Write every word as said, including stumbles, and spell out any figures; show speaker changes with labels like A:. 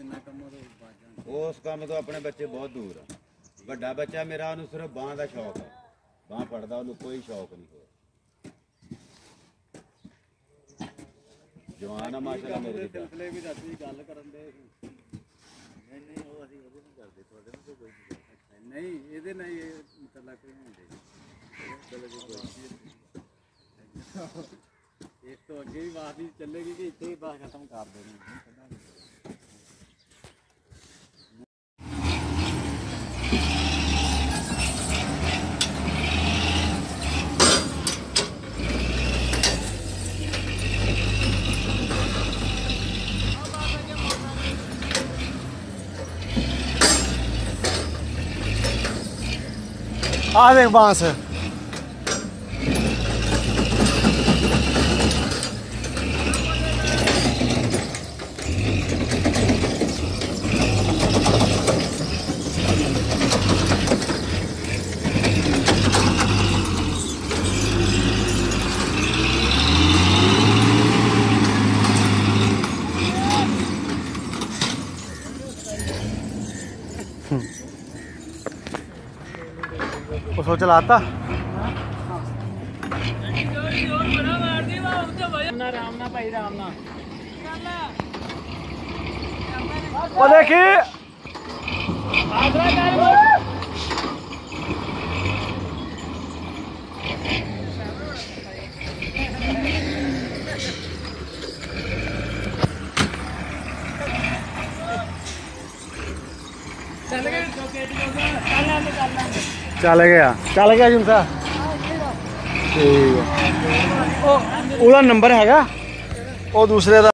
A: उस काम तो अपने बच्चे बहुत दूर है। बड़ा बच्चा मेरा उन्हें सिर्फ बांह का शौक है, बांह पढ़ता उन्हें कोई शौक नहीं हो। जवान है माशाल्लाह मेरे सिलसिले भी दस गल करन दे नहीं नहीं वो ਅਸੀਂ ਉਹਦੇ ਨਹੀਂ ਕਰਦੇ ਤੁਹਾਡੇ ਨਾਲ ਕੋਈ ਨਹੀਂ ਇਹਦੇ ਨਾਲ ਇਹ ਮਤਲਬ ਕੋਈ ਨਹੀਂ ਹੁੰਦੇ ਚਲੋ ਜੀ ਕੋਈ ਇਸ ਤੋਂ ਅੱਗੇ ਵੀ ਬਾਤ ਨਹੀਂ ਚੱਲੇਗੀ ਕਿ ਇੱਥੇ ਹੀ ਬਾਤ ਖਤਮ ਕਰ ਦੇਣੀ।
B: आ देख बांस है। उसको चलाता वो देखी चल गया चल गया जिनसा ठीक है। ਉਹਦਾ ਨੰਬਰ ਹੈਗਾ ਉਹ ਦੂਸਰੇ ਦਾ